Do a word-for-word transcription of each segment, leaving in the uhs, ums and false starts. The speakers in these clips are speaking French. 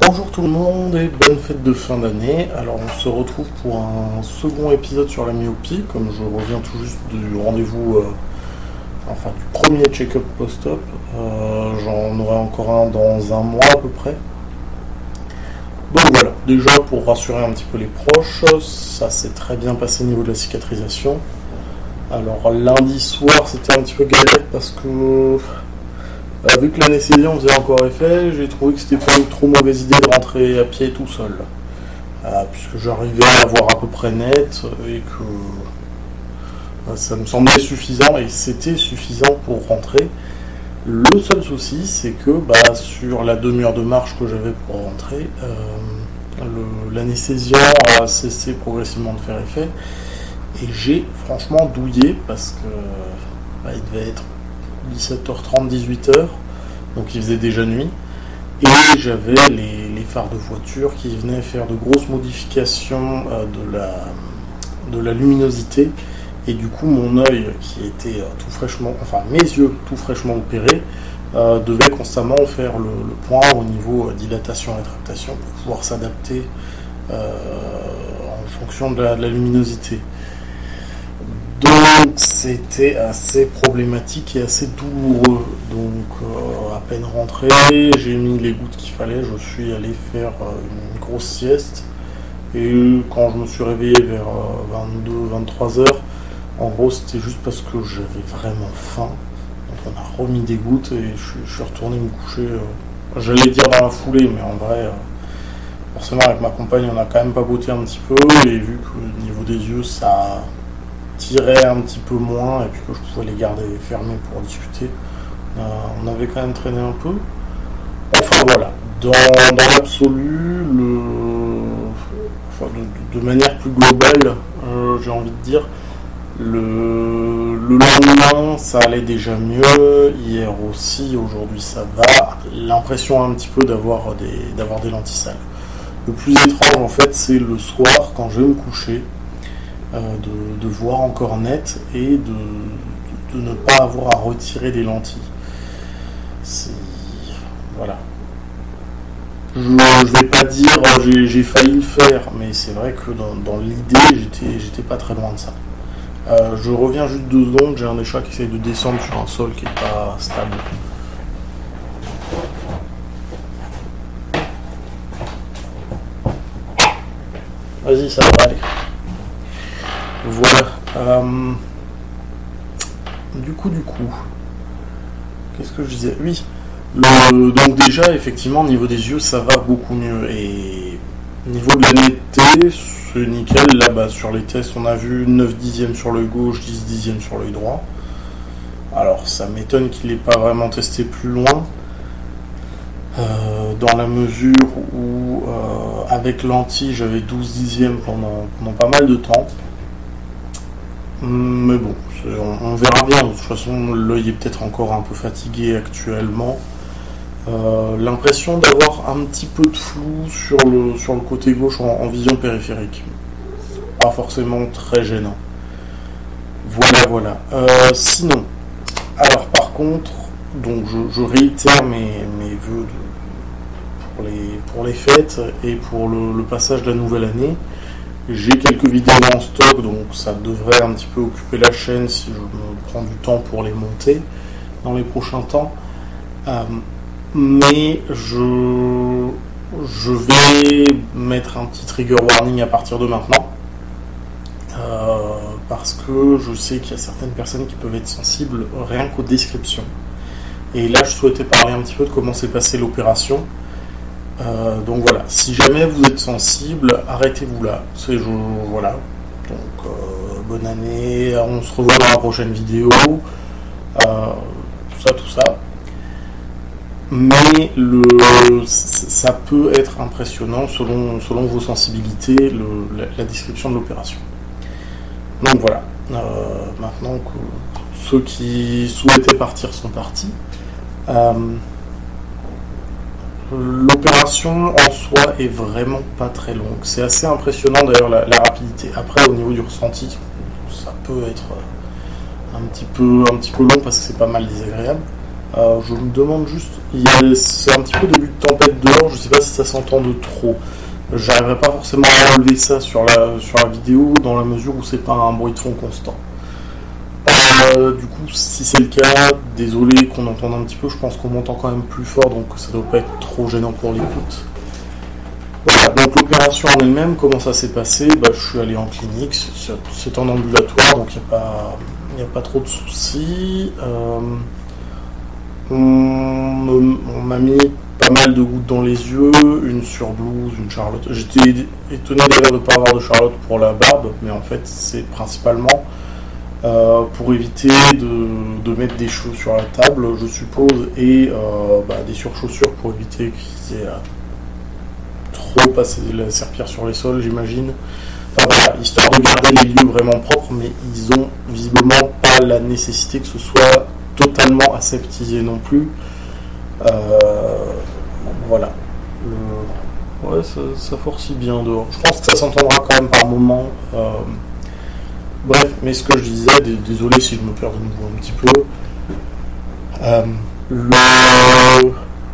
Bonjour tout le monde et bonne fête de fin d'année. Alors on se retrouve pour un second épisode sur la myopie, comme je reviens tout juste du rendez-vous, euh, enfin du premier check-up post-op. Euh, j'en aurai encore un dans un mois à peu près. Donc voilà, déjà pour rassurer un petit peu les proches, ça s'est très bien passé au niveau de la cicatrisation. Alors lundi soir c'était un petit peu galère parce que... Euh, vu que l'anesthésion faisait encore effet, j'ai trouvé que c'était pas une trop mauvaise idée de rentrer à pied tout seul. Euh, puisque j'arrivais à voir à peu près net et que euh, ça me semblait suffisant et c'était suffisant pour rentrer. Le seul souci, c'est que bah, sur la demi-heure de marche que j'avais pour rentrer, euh, l'anesthésiant a cessé progressivement de faire effet et j'ai franchement douillé parce que bah, il devait être dix-sept heures trente, dix-huit heures, donc il faisait déjà nuit, et j'avais les, les phares de voiture qui venaient faire de grosses modifications euh, de, la, de la luminosité, et du coup mon œil qui était euh, tout fraîchement, enfin mes yeux tout fraîchement opérés, euh, devait constamment faire le, le point au niveau euh, dilatation et rétractation pour pouvoir s'adapter euh, en fonction de la, de la luminosité. Donc c'était assez problématique et assez douloureux. Donc euh, à peine rentré, j'ai mis les gouttes qu'il fallait, je suis allé faire euh, une grosse sieste. Et quand je me suis réveillé vers euh, vingt-deux vingt-trois heures, en gros c'était juste parce que j'avais vraiment faim. Donc on a remis des gouttes et je suis, je suis retourné me coucher. Euh, J'allais dire dans la foulée, mais en vrai, euh, forcément avec ma compagne on a quand même papoté un petit peu. Et vu qu'au niveau des yeux ça tirait un petit peu moins et puis que je pouvais les garder fermés pour discuter, euh, on avait quand même traîné un peu. Enfin voilà, dans, dans l'absolu, le, enfin, de, de manière plus globale, euh, j'ai envie de dire, le, le lendemain ça allait déjà mieux, hier aussi, aujourd'hui ça va, l'impression un petit peu d'avoir des, d'avoir des lentilles sales. Le plus étrange en fait c'est le soir quand je vais me coucher, Euh, de, de voir encore net et de, de, de ne pas avoir à retirer des lentilles. C'est... Voilà. Je ne vais pas dire j'ai, j'ai failli le faire, mais c'est vrai que dans, dans l'idée, j'étais, j'étais pas très loin de ça. Euh, je reviens juste deux secondes, j'ai un des chats qui essaye de descendre sur un sol qui n'est pas stable. Vas-y, ça va aller. Voilà. Euh, du coup, du coup, qu'est-ce que je disais ? Oui. Le, donc déjà, effectivement, au niveau des yeux, ça va beaucoup mieux. Et au niveau de la netteté, c'est nickel. Là, bah, sur les tests, on a vu neuf dixièmes sur l'œil gauche, dix dixièmes sur l'œil droit. Alors, ça m'étonne qu'il n'ait pas vraiment testé plus loin. Euh, dans la mesure où, euh, avec lentille, j'avais douze dixièmes pendant, pendant pas mal de temps. Mais bon, on, on verra bien. De toute façon, l'œil est peut-être encore un peu fatigué actuellement. Euh, l'impression d'avoir un petit peu de flou sur le, sur le côté gauche en, en vision périphérique. Pas forcément très gênant. Voilà, voilà. Euh, sinon, alors par contre, donc je, je réitère mes, mes vœux de, pour, les, pour les fêtes et pour le, le passage de la nouvelle année. J'ai quelques vidéos en stock, donc ça devrait un petit peu occuper la chaîne si je me prends du temps pour les monter dans les prochains temps. Euh, mais je, je vais mettre un petit trigger warning à partir de maintenant. Euh, parce que je sais qu'il y a certaines personnes qui peuvent être sensibles rien qu'aux descriptions. Et là, je souhaitais parler un petit peu de comment s'est passée l'opération. Euh, donc voilà, si jamais vous êtes sensible, arrêtez-vous là. C'est je, voilà. Donc euh, bonne année, on se revoit dans la prochaine vidéo. Euh, tout ça, tout ça. Mais le, ça peut être impressionnant selon, selon vos sensibilités, le, la, la description de l'opération. Donc voilà. Euh, maintenant que ceux qui souhaitaient partir sont partis. Euh, L'opération en soi est vraiment pas très longue. C'est assez impressionnant d'ailleurs la, la rapidité. Après, au niveau du ressenti, ça peut être un petit peu, un petit peu long parce que c'est pas mal désagréable. Euh, je me demande juste, il y a- c'est un petit peu début de tempête dehors, je sais pas si ça s'entend de trop. J'arriverai pas forcément à enlever ça sur la, sur la vidéo dans la mesure où c'est pas un bruit de fond constant. Euh, du coup, si c'est le cas, désolé qu'on entende un petit peu, je pense qu'on m'entend quand même plus fort, donc ça doit pas être trop gênant pour l'écoute. Voilà, donc l'opération en elle-même, comment ça s'est passé? Bah, je suis allé en clinique, c'est c'est en ambulatoire, donc il n'y a, pas- y a pas trop de soucis. Euh, on me- on m'a mis pas mal de gouttes dans les yeux, une surblouse, une Charlotte. J'étais étonné d'ailleurs de ne pas avoir de Charlotte pour la barbe, mais en fait c'est principalement euh, pour éviter de, de mettre des cheveux sur la table, je suppose, et euh, bah, des surchaussures pour éviter qu'il y ait euh, trop passer la serpillère sur les sols, j'imagine. Enfin voilà, histoire de garder les lieux vraiment propres, mais ils ont visiblement pas la nécessité que ce soit totalement aseptisé non plus. Euh, voilà. Le... Ouais, ça, ça forcit bien dehors. Je pense que ça s'entendra quand même par moment. Euh... Bref, mais ce que je disais, d- désolé si je me perds de nouveau un petit peu. Euh, le...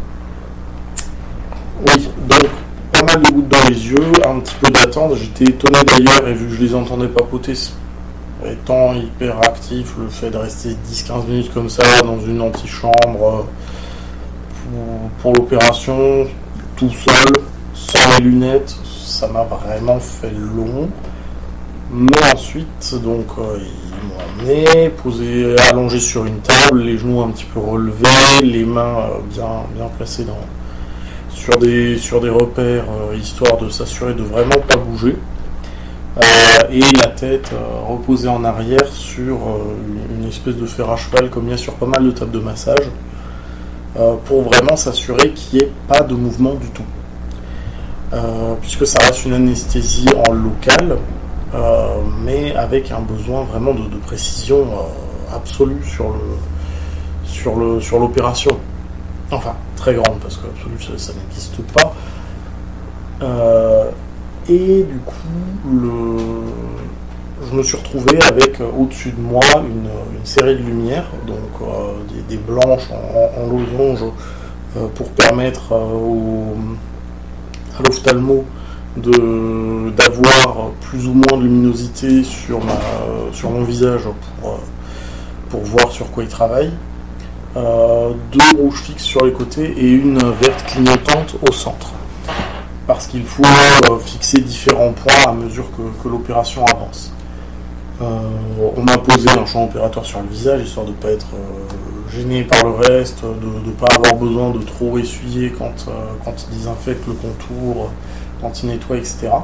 Oui, donc pas mal de gouttes dans les yeux, un petit peu d'attente. J'étais étonné d'ailleurs, et vu que je les entendais papoter, étant hyper actif, le fait de rester dix à quinze minutes comme ça dans une antichambre pour, pour l'opération, tout seul, sans les lunettes, ça m'a vraiment fait long. Mais ensuite, donc, euh, ils m'ont emmené, posé, allongé sur une table, les genoux un petit peu relevés, les mains euh, bien, bien placées dans, sur, des, sur des repères, euh, histoire de s'assurer de vraiment pas bouger. Euh, et la tête euh, reposée en arrière sur euh, une, une espèce de fer à cheval comme il y a sur pas mal de tables de massage, euh, pour vraiment s'assurer qu'il n'y ait pas de mouvement du tout. Euh, puisque ça reste une anesthésie en local, euh, mais avec un besoin vraiment de, de précision euh, absolue sur le sur le sur l'opération. Enfin, très grande, parce que absolue, ça, ça n'existe pas. Euh, et du coup, le... je me suis retrouvé avec euh, au-dessus de moi une, une série de lumières, donc euh, des, des blanches en, en losange, euh, pour permettre euh, au, à l'ophtalmo de, d'avoir plus ou moins de luminosité sur, ma, sur mon visage pour, pour voir sur quoi il travaille. Euh, deux rouges fixes sur les côtés et une verte clignotante au centre. Parce qu'il faut euh, fixer différents points à mesure que, que l'opération avance. Euh, on m'a posé un champ opératoire sur le visage, histoire de ne pas être euh, gêné par le reste, de ne pas avoir besoin de trop essuyer quand, euh, quand il désinfecte le contour, quand il nettoie, et cetera.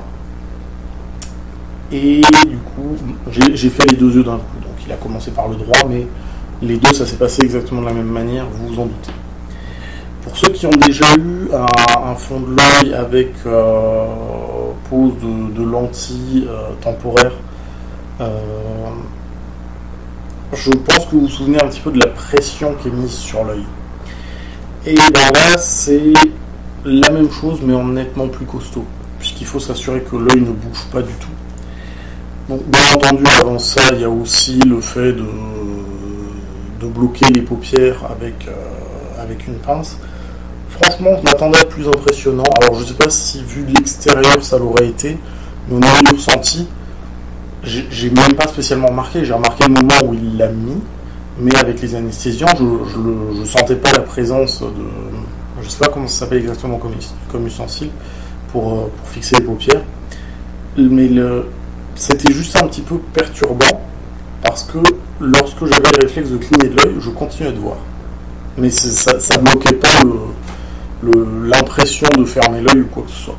Et du coup, j'ai, j'ai fait les deux yeux d'un coup. Donc il a commencé par le droit, mais les deux, ça s'est passé exactement de la même manière, vous vous en doutez. Pour ceux qui ont déjà eu un, un fond de l'œil avec euh, pose de, de lentilles euh, temporaires, euh, je pense que vous vous souvenez un petit peu de la pression qui est mise sur l'œil. Et ben là, c'est la même chose, mais en nettement plus costaud, puisqu'il faut s'assurer que l'œil ne bouge pas du tout. Donc, bien entendu, avant ça, il y a aussi le fait de, de bloquer les paupières avec, euh, avec une pince. Franchement, je m'attendais à plus impressionnant. Alors, je ne sais pas si, vu de l'extérieur, ça l'aurait été, mais au niveau du ressenti, j'ai, j'ai même pas spécialement remarqué. J'ai remarqué le moment où il l'a mis, mais avec les anesthésiants, je ne sentais pas la présence de... Je ne sais pas comment ça s'appelle exactement comme, comme ustensile pour, pour fixer les paupières. Mais le, c'était juste un petit peu perturbant, parce que lorsque j'avais le réflexe de cligner de l'œil, je continuais de voir. Mais ça ne bloquait pas le... Le, l'impression de fermer l'œil ou quoi que ce soit.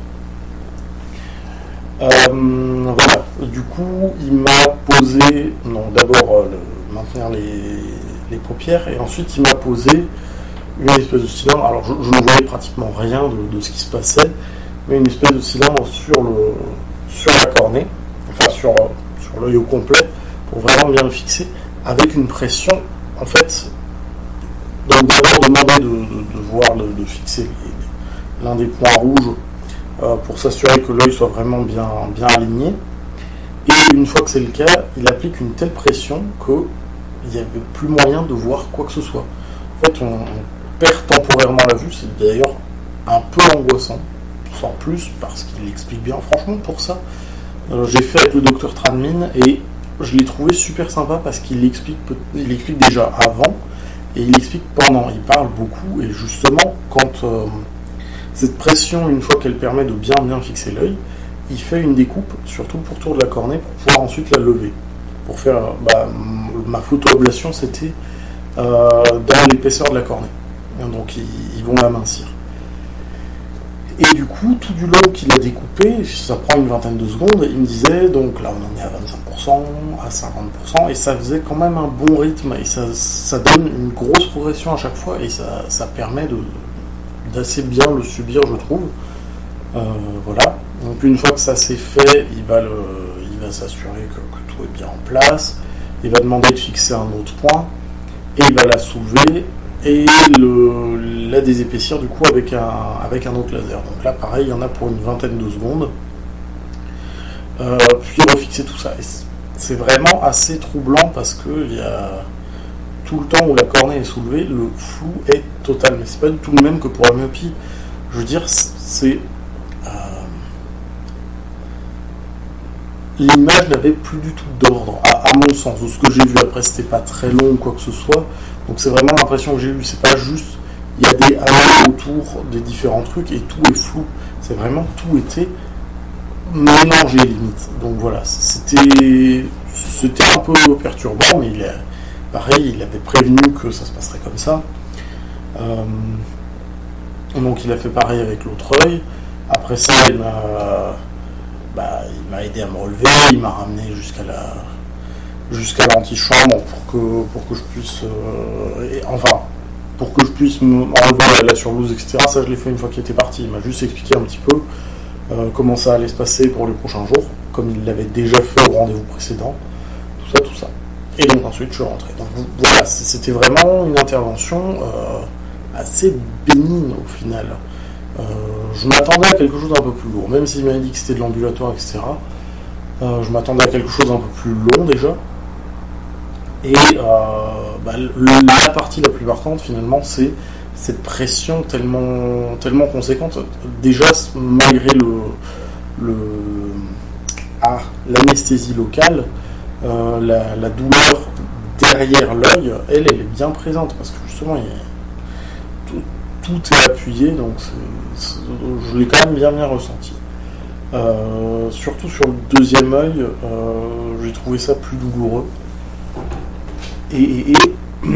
Euh, voilà. Du coup, il m'a posé, non, d'abord euh, le, maintenir les, les paupières, et ensuite il m'a posé une espèce de cylindre. Alors, je, je ne voyais pratiquement rien de, de ce qui se passait, mais une espèce de cylindre sur le, sur la cornée, enfin sur, sur l'œil au complet, pour vraiment bien le fixer, avec une pression, en fait. Donc d'abord demander de, de, de voir, de, de fixer les, l'un des points rouges euh, pour s'assurer que l'œil soit vraiment bien, bien aligné. Et une fois que c'est le cas, il applique une telle pression qu'il n'y avait plus moyen de voir quoi que ce soit. En fait, on, on perd temporairement la vue, c'est d'ailleurs un peu angoissant, sans plus, parce qu'il explique bien. Franchement, pour ça, euh, j'ai fait avec le docteur Tranmin, et je l'ai trouvé super sympa, parce qu'il explique, il explique déjà avant, et il explique pendant. Il parle beaucoup, et justement, quand euh, cette pression, une fois qu'elle permet de bien bien fixer l'œil, il fait une découpe, surtout pour tour de la cornée, pour pouvoir ensuite la lever. Pour faire, bah, ma photoablation, c'était euh, dans l'épaisseur de la cornée. Donc ils, ils vont l'amincir. Et du coup, tout du long qu'il a découpé, ça prend une vingtaine de secondes, il me disait, donc là on en est à vingt-cinq pour cent, à cinquante pour cent, et ça faisait quand même un bon rythme, et ça, ça donne une grosse progression à chaque fois, et ça, ça permet de, d'assez bien le subir, je trouve. Euh, voilà. Donc une fois que ça c'est fait, il va, le, il va s'assurer que, que tout est bien en place, il va demander de fixer un autre point, et il va la soulever, et le, la désépaissir du coup avec un, avec un autre laser. Donc là pareil, il y en a pour une vingtaine de secondes, euh, puis refixer tout ça. Et c'est vraiment assez troublant parce que il y a tout le temps où la cornée est soulevée, le flou est total, mais c'est pas du tout le même que pour la myopie. Je veux dire, c'est euh, l'image n'avait plus du tout d'ordre, à, à mon sens, de ce que j'ai vu. Après, c'était pas très long ou quoi que ce soit, donc c'est vraiment l'impression que j'ai eue. C'est pas juste, il y a des halos autour des différents trucs et tout est flou. C'est vraiment, tout était mélangé limite. Donc voilà, c'était, c'était un peu perturbant, mais il a, pareil, il avait prévenu que ça se passerait comme ça. Euh, donc il a fait pareil avec l'autre œil. Après ça, il m'a, bah, il m'a aidé à me relever, il m'a ramené jusqu'à la, jusqu'à l'antichambre pour que, pour que je puisse, euh, et, enfin, pour que je puisse m'enlever la surblouse, et cetera. Ça, je l'ai fait une fois qu'il était parti. Il m'a juste expliqué un petit peu euh, comment ça allait se passer pour les prochains jours, comme il l'avait déjà fait au rendez-vous précédent. Tout ça, tout ça. Et donc ensuite, je suis rentré. Donc voilà, c'était vraiment une intervention euh, assez bénigne au final. Euh, je m'attendais à quelque chose d'un peu plus lourd, même s'il m'avait dit que c'était de l'ambulatoire, et cetera. Euh, je m'attendais à quelque chose d'un peu plus long déjà. Et euh, bah, le, la partie la plus marquante finalement, c'est cette pression tellement, tellement conséquente. Déjà, malgré le, le ah, l'anesthésie locale, euh, la, la douleur derrière l'œil, elle, elle est bien présente parce que justement, il, tout, tout est appuyé, donc c'est, c'est, je l'ai quand même bien bien ressenti. Euh, surtout sur le deuxième œil, euh, j'ai trouvé ça plus douloureux. Et, et, et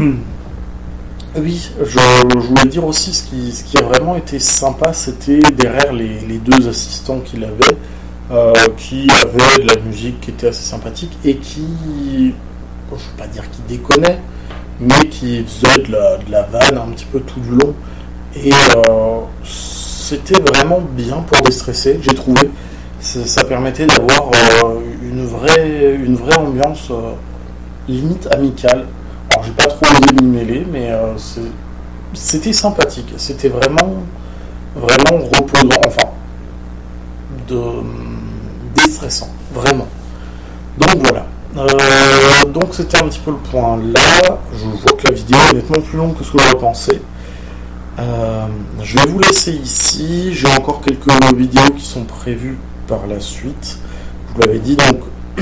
oui, je, je voulais dire aussi ce qui, ce qui a vraiment été sympa, c'était derrière les, les deux assistants qu'il avait, euh, qui avaient de la musique qui était assez sympathique et qui, bon, je ne vais pas dire qui déconnaient, mais qui faisaient de la, de la vanne un petit peu tout du long. Et euh, c'était vraiment bien pour déstresser, j'ai trouvé. Ça, ça permettait d'avoir euh, une, vraie, une vraie ambiance euh, limite amicale. Alors j'ai pas trop osé m'y mêler, mais euh, c'est, c'était sympathique. C'était vraiment, vraiment reposant, enfin, de, déstressant, vraiment. Donc voilà. Euh, donc c'était un petit peu le point là. Je vois que la vidéo est nettement plus longue que ce que j'aurais pensé. Euh, je vais vous laisser ici. J'ai encore quelques vidéos qui sont prévues par la suite. Je vous l'avais dit, donc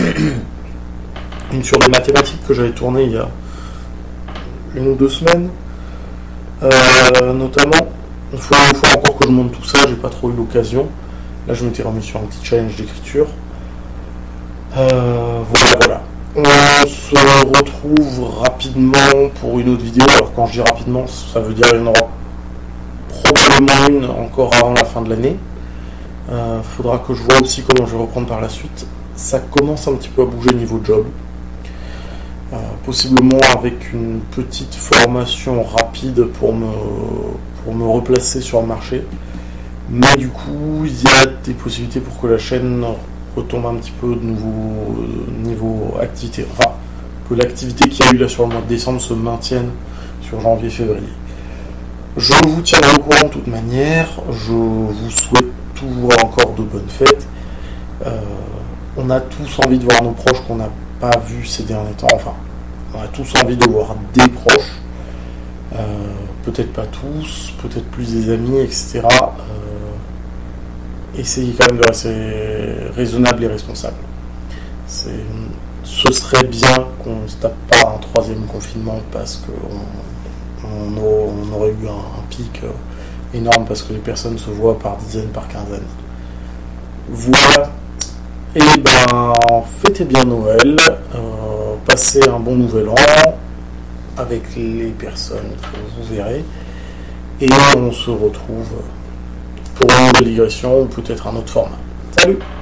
une sur les mathématiques que j'avais tournée il y a une ou deux semaines, euh, notamment. Il faut une fois encore que je monte tout ça, j'ai pas trop eu l'occasion. Là, je m'étais remis sur un petit challenge d'écriture. Euh, voilà, voilà. On se retrouve rapidement pour une autre vidéo. Alors, quand je dis rapidement, ça veut dire qu'il y en aura probablement une encore avant la fin de l'année. Il euh, faudra que je vois aussi comment je vais reprendre par la suite. Ça commence un petit peu à bouger niveau job. Euh, possiblement avec une petite formation rapide pour me, pour me replacer sur le marché. Mais du coup, il y a des possibilités pour que la chaîne retombe un petit peu de nouveau euh, niveau activité. Enfin, que l'activité qu'il y a eu là sur le mois de décembre se maintienne sur janvier-février. Je vous tiendrai au courant de toute manière. Je vous souhaite toujours encore de bonnes fêtes. Euh, on a tous envie de voir nos proches qu'on n'a pas vus ces derniers temps. Enfin, on a tous envie de voir des proches. Euh, peut-être pas tous, peut-être plus des amis, et cetera. Euh, essayez quand même de rester raisonnable et responsable. C'est, ce serait bien qu'on ne se tape pas un troisième confinement parce qu'on on, on aurait eu un, un pic énorme parce que les personnes se voient par dizaines, par quinzaines. Voilà. Et ben, fêtez bien Noël, euh, passez un bon nouvel an avec les personnes que vous verrez, et on se retrouve pour une nouvelle digression ou peut-être un autre format. Salut!